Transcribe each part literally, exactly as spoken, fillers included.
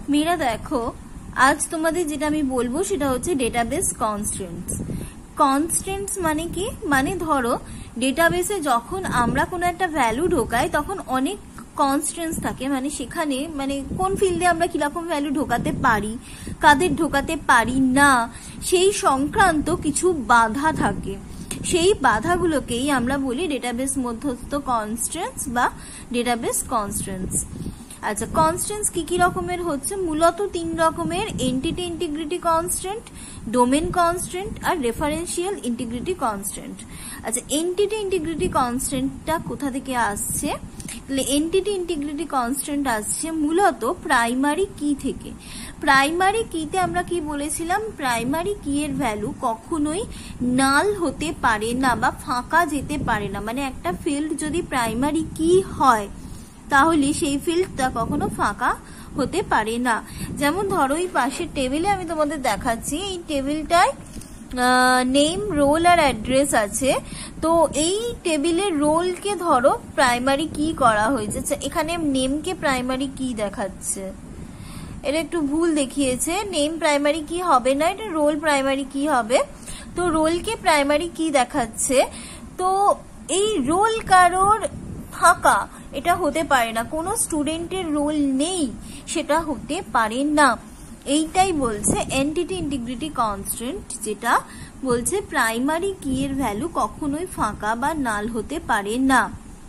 মেয়েরা দেখো, আজ তোমাদের যেটা আমি বলবো সেটা হচ্ছে ডেটাবেস কনস্ট্রেন্টস। কনস্ট্রেন্টস মানে কি? মানে ধরো ডেটাবেসে যখন আমরা কোনো একটা ভ্যালু ঢোকাই তখন অনেক কনস্ট্রেন্টস থাকে, মানে সেখানে মানে কোন ফিল্ডে আমরা কিরকম ভ্যালু ঢোকাতে পারি, কাদের ঢোকাতে পারি না, সেই সংক্রান্ত কিছু বাধা থাকে। সেই বাধাগুলোকেই আমরা বলি ডেটাবেস মধ্যস্থ কনস্ট্রেন্টস বা ডেটাবেস কনস্ট্রেন্টস। আচ্ছা, কনস্ট্রেন্টস কি কি রকমের হচ্ছে? মূলত তিন রকমের: entity integrity constraint, domain constraint আর রেফারেন্সিয়াল ইন্টিগ্রিটি কনস্ট্রেন্ট। আচ্ছা, এন্টিটি ইন্টিগ্রিটি কনস্ট্রেন্টটা কোথা থেকে আসছে? তাহলে এন্টিটি ইন্টিগ্রিটি কনস্ট্রেন্ট আসছে মূলত প্রাইমারি কি থেকে। প্রাইমারি কিতে আমরা কি বলেছিলাম? প্রাইমারি কি এর ভ্যালু কখনোই নাল হতে পারে না বা ফাঁকা যেতে পারে না। মানে একটা ফিল্ড যদি প্রাইমারি কি হয় তাহলে সেই ফিল্ডটা কখনো ফাঁকা হতে পারে না। যেমন ধরো এই পাশের টেবিলে আমি তোমাদের দেখাচ্ছি, এই টেবিলটায় নেম, রোল আর অ্যাড্রেস আছে। তো এই টেবিলের রোলকে ধরো প্রাইমারি কি করা হয়েছে। এখানে নেমকে প্রাইমারি কি দেখাচ্ছে, এটা একটু ভুল দেখিয়েছে। নেম প্রাইমারি কি হবে না, এটা রোল প্রাইমারি কি হবে। তো রোলকে প্রাইমারি কি দেখাচ্ছে। তো এই রোল কারোর ফাঁকা এটা হতে পারে না, কোনো স্টুডেন্টের রোল নেই সেটা হতে পারে না। এইটাই বলছে এন্টিটি ইন্টিগ্রিটি কনস্ট্রেন্ট, যেটা বলছে প্রাইমারি কি এর ভ্যালু কখনোই ফাঁকা বা নাল হতে পারে না।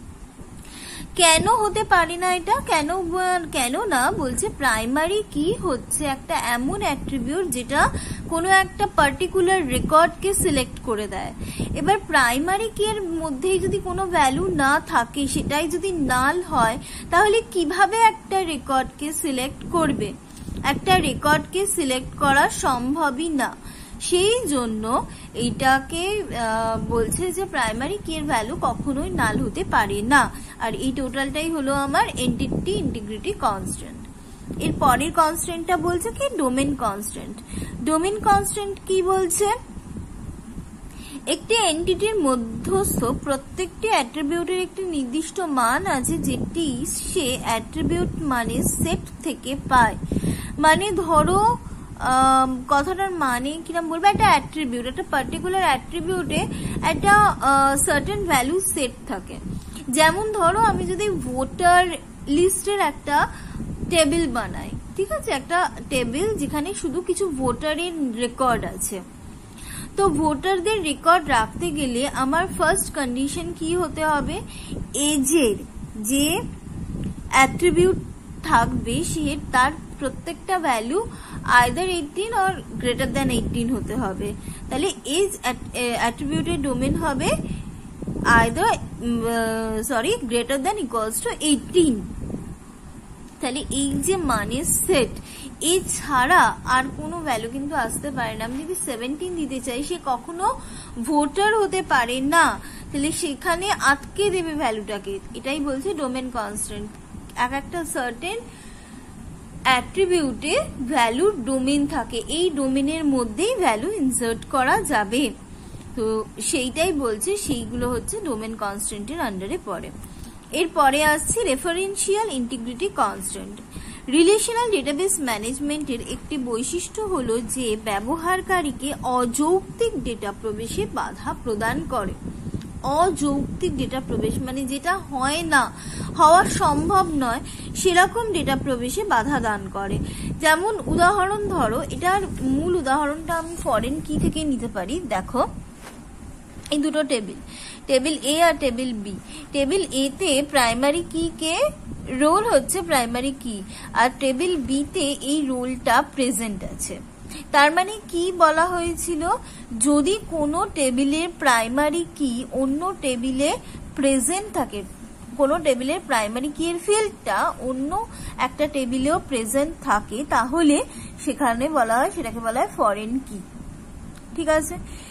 কেন হতে পারে না এটা? কেন কেন না বলছে প্রাইমারি কি হচ্ছে একটা এমন অ্যাট্রিবিউট যেটা কোনো একটা পার্টিকুলার রেকর্ডকে সিলেক্ট করে দেয়। এবার প্রাইমারি কি এর মধ্যেই যদি কোনো ভ্যালু না থাকে, সেটাই যদি নাল হয়, তাহলে কিভাবে একটা রেকর্ডকে সিলেক্ট করবে? একটা রেকর্ডকে সিলেক্ট করা সম্ভবই না। সেই জন্য এইটাকে বলছে যে প্রাইমারি কি এর ভ্যালু কখনোই নাল হতে পারে না। আর এই টোটালটাই হলো আমার এন্টিটি ইন্টিগ্রিটি কনস্ট্যান্ট। এর পরের কনস্ট্যান্টটা বলছে কি? Domain constant. ডোমেন কনস্ট্যান্ট কি বলছে? একটি এন্টিটির মধ্যস্থ প্রত্যেকটি অ্যাট্রিবিউটের একটি নির্দিষ্ট মান আছে যেটি সে অ্যাট্রিবিউট মানের সেট থেকে পায়। মানে ধরো কথাটার মানে কিরম বলবো, একটা অ্যাট্রিবিউট, একটা পার্টিকুলার অ্যাট্রিবিউটে একটা সার্টেন ভ্যালু সেট থাকে। যেমন ধরো আমি যদি ভোটার লিস্টের একটা টেবিল বানাই, ঠিক আছে, একটা টেবিল যেখানে শুধু কিছু ভোটারের রেকর্ড আছে। তো ভোটারদের রেকর্ড রাখতে গেলে আমার ফার্স্ট কন্ডিশন কি হতে হবে? এজের যে অ্যাট্রিবিউট থাকবে সে তার প্রত্যেকটা value either eighteen or greater than eighteen হতে হবে। তাহলে এজ অ্যাট্রিবিউটের ডোমেন হবে either sorry greater than equals to eighteen. তাহলে এই যে মানের সেট, এছাড়া আর কোনো ভ্যালু কিন্তু আসতে পারে না। আমি যদি সেভেন্টিন দিতে চাই, সে কখনো ভোটার হতে পারে না, তাহলে সেখানে আটকে দেবে ভ্যালুটাকে। এটাই বলছে ডোমেন কনস্ট্যান্ট। এক একটা সার্টেন অ্যাট্রিবিউটে ভ্যালুর ডোমেন থাকে, এই ডোমেনের মধ্যেই ভ্যালু ইনসার্ট করা যাবে। তো সেইটাই বলছে, সেইগুলো হচ্ছে ডোমেন কনস্ট্যান্টের আন্ডারে পড়ে। এরপরে আসছে referential integrity constant. Relational database ম্যানেজমেন্টের একটি বৈশিষ্ট্য হলো যে ব্যবহারকারীকে অযৌক্তিক ডেটা প্রবেশে বাধা প্রদান করে। অযৌক্তিক ডেটা প্রবেশ মানে যেটা হয় না, হওয়া সম্ভব নয়, সেরকম ডেটা প্রবেশে বাধা দান করে। যেমন উদাহরণ ধরো, এটার মূল উদাহরণটা আমি ফরেন কি থেকে নিতে পারি। দেখো এই দুটো টেবিল, টেবিল এ আর টেবিল বি। টেবিল এ তে প্রাইমারি কি কে রোল হচ্ছে প্রাইমারি কি, আর টেবিল বি তে এই রোলটা প্রেজেন্ট আছে। তার মানে কি বলা হয়েছিল? যদি কোনো টেবিলের প্রাইমারি কি অন্য টেবিলে প্রেজেন্ট থাকে, কোনো টেবিলের প্রাইমারি কি এর ফিল্ডটা অন্য একটা টেবিলেও প্রেজেন্ট থাকে, তাহলে সেখানে বলা হয়, সেটাকে বলা হয় ফরেন কি। ঠিক আছে,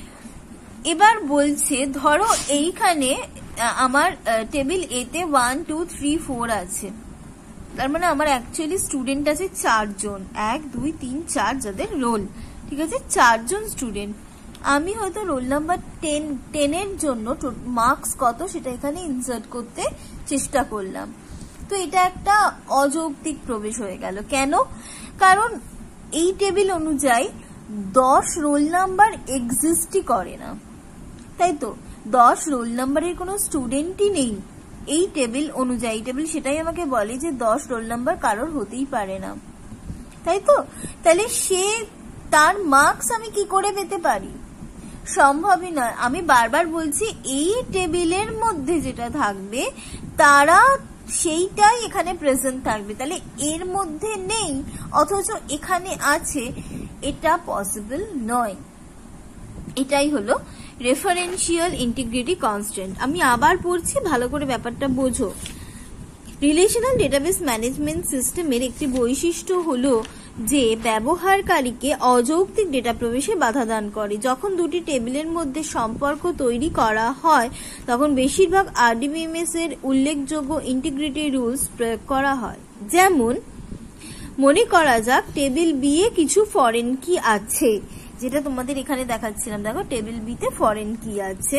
এবার বলছে ধরো এইখানে আমার টেবিল এ তে ওয়ান টু থ্রি ফোর আছে, তার মানে আমার অ্যাকচুয়ালি স্টুডেন্ট আছে চারজন, এক দুই তিন চার, যাদের রোল, ঠিক আছে, চারজন স্টুডেন্ট। আমি হয়তো রোল নাম্বার টেন টেনের জন্য মার্কস কত সেটা এখানে ইনসার্ট করতে চেষ্টা করলাম। তো এটা একটা অযৌক্তিক প্রবেশ হয়ে গেল। কেন? কারণ এই টেবিল অনুযায়ী দশ রোল নাম্বার এক্সিস্টই করে না, তাই তো? দশ রোল নাম্বারের কোনো স্টুডেন্টই নেই এই টেবিল অনুযায়ী। টেবিল সেটাই আমাকে বলে যে দশ রোল নাম্বার কারোর হতেই পারে না, তাই তো? তাহলে সে তার মার্কস আমি কি করে পেতে পারি? সম্ভবই নয়। আমি বারবার বলছি এই টেবিলের মধ্যে যেটা থাকবে তারা সেইটাই এখানে প্রেজেন্ট থাকবে। তাহলে এর মধ্যে নেই অথচ এখানে আছে, এটা পসিবল নয়। এটাই হলো রেফারেন্সিয়াল ইন্টিগ্রিটি কনস্ট্যান্ট। আমি আবার পড়ছি, ভালো করে ব্যাপারটা বোঝো। রিলেশনাল ডেটাবেস ম্যানেজমেন্ট সিস্টেমের একটি বৈশিষ্ট্য হলো যে ব্যবহারকারীকে অযৌক্তিক ডেটা প্রবেশে বাধা দান করে। যখন দুটি টেবিলের মধ্যে সম্পর্ক তৈরি করা হয় তখন বেশিরভাগ আরডিবিএমএস এর উল্লেখযোগ্য ইন্টিগ্রিটি রুলস প্রয়োগ করা হয়। যেমন মনে করা যাক টেবিল বি এ কিছু ফরেন কি আছে, যেটা তোমাদের এখানে দেখাচ্ছিলাম। দেখো টেবিল বি তে ফরেন কি আছে,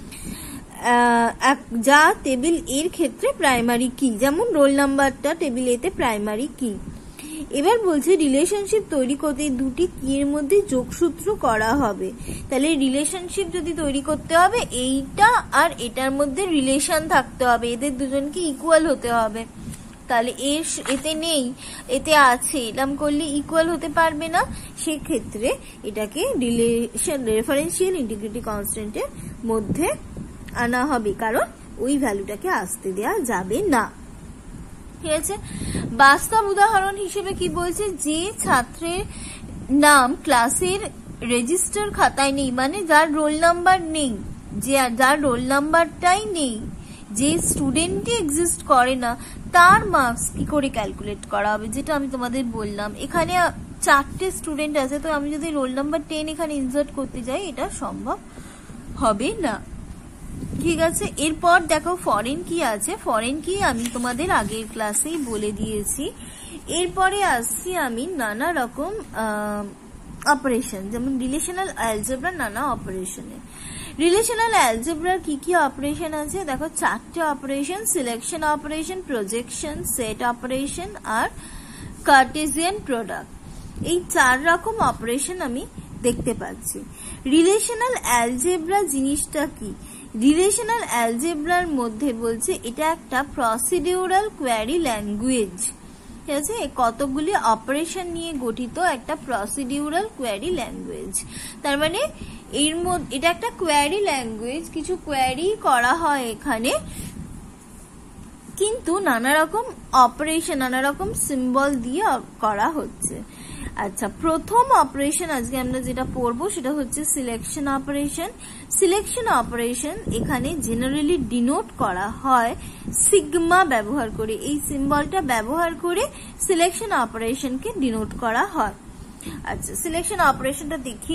যা টেবিল এর ক্ষেত্রে প্রাইমারি কি, যেমন রোল নাম্বারটা টেবিল এ তে প্রাইমারি কি। এবার বলছে রিলেশনশিপ তৈরি করতে দুটি কি এর মধ্যে যোগসূত্র করা হবে। তাহলে রিলেশনশিপ যদি তৈরি করতে হবে এইটা আর এটার মধ্যে রিলেশন থাকতে হবে, এদের দুজনকে ইকুয়াল হতে হবে। তাহলে এর এতে নেই এতে আছে, এরকম করলে ইকুয়াল হতে পারবে না। সেক্ষেত্রে এটাকে রিলেশন রেফারেন্সিয়াল ইন্টিগ্রিটি কনস্ট্যান্টের মধ্যে আনা হবে, কারণ ওই ভ্যালুটাকে আসতে দেওয়া যাবে না। ঠিক আছে? বাস্তব উদাহরণ হিসেবে কি বলছে, যে ছাত্রের নাম ক্লাসের রেজিস্টার খাতায় নেই, মানে যার রোল নাম্বার নেই, যে যার রোল নাম্বারটাই নেই, যে স্টুডেন্টই এক্সিস্ট করে না, তার মার্কস কি করে ক্যালকুলেট করা হবে? যেটা আমি তোমাদের বললাম, এখানে চারটে স্টুডেন্ট আছে, তো আমি যদি রোল নাম্বার টেন এখানে ইনসার্ট করতে যাই এটা সম্ভব হবে না। ঠিক আছে? এরপর দেখো ফরেন কি আছে। ফরেন কি আমি তোমাদের আগের ক্লাসেই বলে দিয়েছি। এরপরে আসছি আমি নানা রকম অপারেশন, যেমন রিলেশনাল অ্যালজেব্রা নানা অপারেশনে। রিলেশনাল অ্যালজেব্রার কি কি অপারেশন আছে? দেখো চারটে operation, selection operation, projection, set operation আর কার্টেসিয়ান প্রোডাক্ট। এই চার রকম অপারেশন আমি দেখতে পাচ্ছি। রিলেশনাল অ্যালজেব্রা জিনিসটা কি? রিলেশনাল অ্যালজেব্রার মধ্যে বলছে এটা একটা প্রসিডিউরাল কোয়ারি ল্যাঙ্গুয়েজ। ঠিক আছে? কতগুলি অপারেশন নিয়ে গঠিত একটা প্রসিডিউরাল কোয়ারি ল্যাঙ্গুয়েজ। তার মানে এর মধ্যে এটা একটা কোয়ারি ল্যাঙ্গুয়েজ, কিছু কোয়ারি করা হয় এখানে, কিন্তু নানা রকম অপারেশন নানা রকম সিম্বল দিয়ে করা হচ্ছে। আচ্ছা, প্রথম অপারেশন আজকে আমরা যেটা পড়বো সেটা হচ্ছে সিলেকশন অপারেশন। সিলেকশন অপারেশন এখানে জেনারেলি ডিনোট করা হয় সিগমা ব্যবহার করে। এই সিম্বলটা ব্যবহার করে সিলেকশন অপারেশনকে ডিনোট করা হয়। আচ্ছা, সিলেকশন অপারেশনটা দেখি।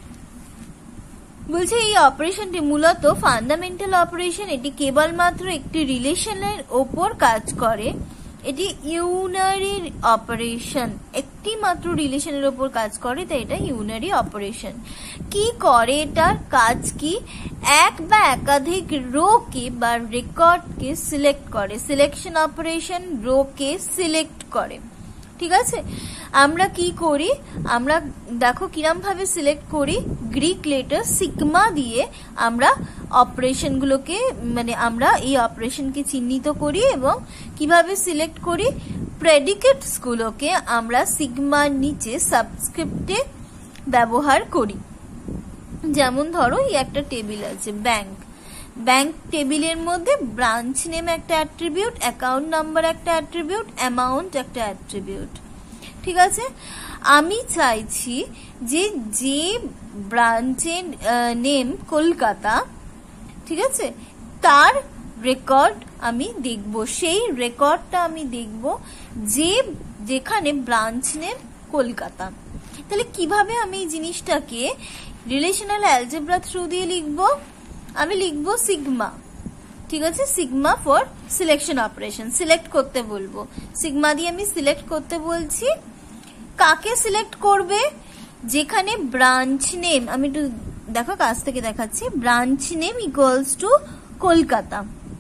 বলছে এই অপারেশনটি মূলত ফান্ডামেন্টাল অপারেশন। এটি কেবলমাত্র একটি রিলেশনের ওপর কাজ করে। এটি ইউনারি অপারেশন, একটি মাত্র রিলেশনের ওপর কাজ করে, তাই এটা ইউনারি অপারেশন। কি করে, এটার কাজ কি? এক বা একাধিক রো কে বা রেকর্ডকে সিলেক্ট করে। সিলেকশন অপারেশন রো কে সিলেক্ট করে। ঠিক আছে? আমরা কি করি, আমরা দেখো কিরম ভাবে সিলেক্ট করি। গ্রিক লেটার সিগমা দিয়ে আমরা অপারেশন গুলোকে মানে আমরা এই অপারেশনকে চিহ্নিত করি এবং কিভাবে সিলেক্ট করি, প্রেডিকেটস গুলোকে আমরা সিগমার নিচে সাবস্ক্রিপ্টে ব্যবহার করি। যেমন ধরো এই একটা টেবিল আছে ব্যাংক, ব্যাংক টেবিলের মধ্যে ব্রাঞ্চ নেম একটা অ্যাট্রিবিউট, অ্যাকাউন্ট নাম্বার একটা অ্যাট্রিবিউট, অ্যামাউন্ট একটা অ্যাট্রিবিউট। ঠিক আছে? আমি চাইছি যে যে ব্রাঞ্চের নেম কলকাতা, ঠিক আছে, তার রেকর্ড আমি দেখব, সেই রেকর্ডটা আমি দেখব যে যেখানে ব্রাঞ্চ নেম কলকাতা। তাহলে কিভাবে আমি এই জিনিসটাকে রিলেশনাল অ্যালজেব্রা থ্রু দিয়ে লিখবো? আমি লিখবো সিগমা। ঠিক আছে? Sigma for selection operation. Select করতে বলবো, সিগমা দিয়ে আমি সিলেক্ট করতে বলছি। কাকে সিলেক্ট করবে? যেখানে ব্রাঞ্চ নেম, আমি একটু দেখো কাছ থেকে দেখাচ্ছি, branch name equals to Kolkata.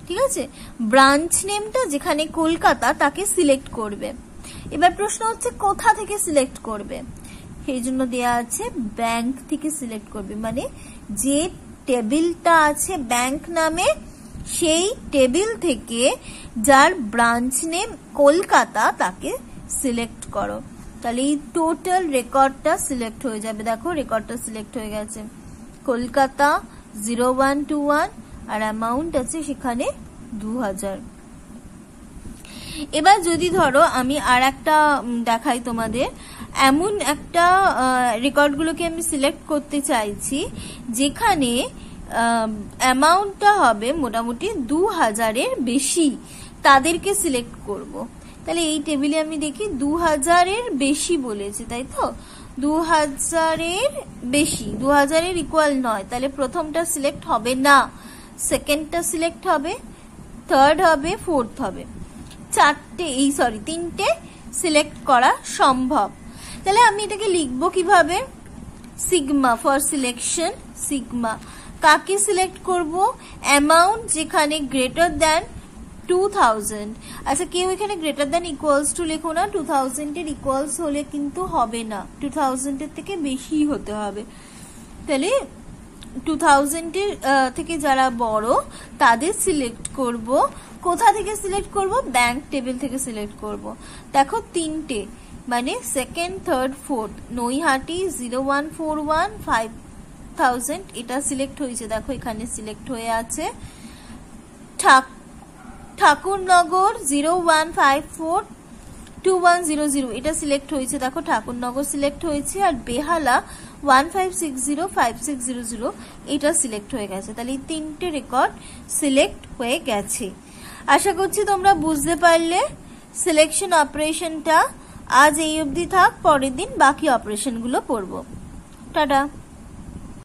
ঠিক আছে। ব্রাঞ্চ নেমটা যেখানে কলকাতা তাকে সিলেক্ট করবে। এবার প্রশ্ন হচ্ছে কোথা থেকে সিলেক্ট করবে, সেই জন্য দেয়া আছে ব্যাংক থেকে সিলেক্ট করবে, মানে যে টেবিলটা আছে ব্যাংক নামে সেই টেবিল থেকে যার ব্রাঞ্চ নেম কলকাতা তাকে সিলেক্ট করো। তাহলে এই টোটাল রেকর্ডটা সিলেক্ট হয়ে যাবে। দেখো রেকর্ডটা সিলেক্ট হয়ে গেছে, Kolkata zero one two one আর অ্যামাউন্ট আছে সেখানে দু হাজার। এবার যদি ধরো আমি আর একটা দেখাই তোমাদের, এমন একটা রেকর্ডগুলোকে আমি সিলেক্ট করতে চাইছি যেখানে অ্যামাউন্টটা হবে মোটামুটি দু হাজারের বেশি, তাদেরকে সিলেক্ট করব। তাহলে এই টেবিলে আমি দেখি দু হাজারের বেশি বলেছে, তাই তো, দু হাজারের বেশি, দু হাজারের ইকুয়াল নয়, তাহলে প্রথমটা সিলেক্ট হবে না, সেকেন্ডটা সিলেক্ট হবে, থার্ড হবে, ফোর্থ হবে, চারটে এই সরি তিনটে সিলেক্ট করা সম্ভব। তাহলে আমি এটাকে লিখবো কিভাবে, সিগমা ফর সিলেকশন, সিগমা কাকে সিলেক্ট করব, অ্যামাউন্ট যেখানে গ্রেটার দ্যান টু থাউজেন্ড। আচ্ছা কেউ এখানে গ্রেটার দ্যান ইকুয়ালস টু লেখো না, টু থাউজেন্ড এর ইকুয়ালস হলে কিন্তু হবে না, টু থাউজেন্ড এর থেকে বেশি হতে হবে। তাহলে টু থাউজেন্ড এর থেকে যারা বড় তাদের সিলেক্ট করব। কোথা থেকে সিলেক্ট করব, ব্যাংক টেবিল থেকে সিলেক্ট করব। দেখো তিনটে, মানে second third fourth, Naihati zero one four one five thousand এটা সিলেক্ট হয়েছে, দেখো এখানে সিলেক্ট হয়ে আছে। Thakurnagar zero one five four two one zero zero এটা সিলেক্ট হয়েছে, দেখো ঠাকুরনগর সিলেক্ট হয়েছে। আর Behala one five six zero five six zero zero এটা সিলেক্ট হয়ে গেছে। তাহলে এই তিনটে রেকর্ড সিলেক্ট হয়ে গেছে। আশা করছি তোমরা বুঝতে পারলে সিলেকশন অপারেশনটা। আজ এই অবধি থাক, পরের দিন বাকি অপারেশনগুলো পড়বো। টাটা।